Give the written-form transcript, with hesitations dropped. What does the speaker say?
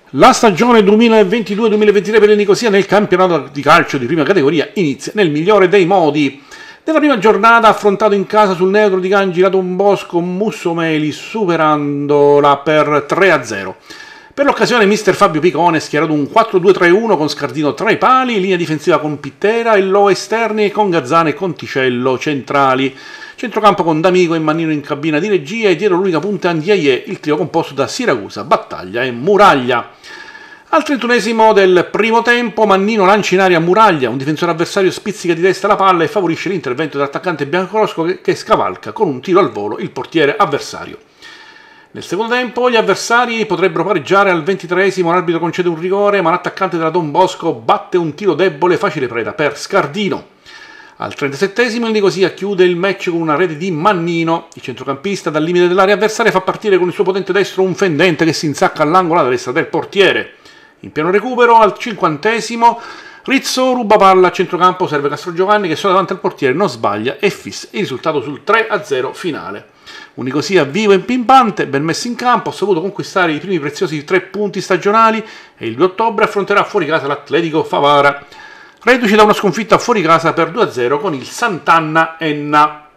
La stagione 2022-2023 per il Nicosia nel campionato di calcio di prima categoria inizia nel migliore dei modi. Nella prima giornata ha affrontato in casa sul neutro di Gangi la Don Bosco Mussomeli superandola per 3-0. Per l'occasione mister Fabio Picone ha schierato un 4-2-3-1 con Scardino tra i pali, linea difensiva con Pittera e Lo esterni e con Gazzane e Conticello centrali. Centrocampo con D'Amico e Mannino in cabina di regia e dietro l'unica punta Ndiaye, il trio composto da Siragusa, Battaglia e Muraglia. Al 31esimo del primo tempo Mannino lancia in aria Muraglia, un difensore avversario spizzica di testa la palla e favorisce l'intervento dell'attaccante biancorosco che scavalca con un tiro al volo il portiere avversario. Nel secondo tempo gli avversari potrebbero pareggiare. Al 23esimo l'arbitro concede un rigore, ma l'attaccante della Don Bosco batte un tiro debole, facile preda per Scardino. Al 37esimo il Nicosia chiude il match con una rete di Mannino. Il centrocampista dal limite dell'area avversaria fa partire con il suo potente destro un fendente che si insacca all'angolo alla destra del portiere. In pieno recupero al 50esimo Rizzo ruba palla a centrocampo, serve Castrogiovanni che solo davanti al portiere non sbaglia e fissa il risultato sul 3-0 finale. Un Nicosia vivo e pimpante, ben messo in campo, ha saputo conquistare i primi preziosi 3 punti stagionali e il 2 ottobre affronterà fuori casa l'Atletico Favara, reduce da una sconfitta fuori casa per 2-0 con il Sant'Anna Enna.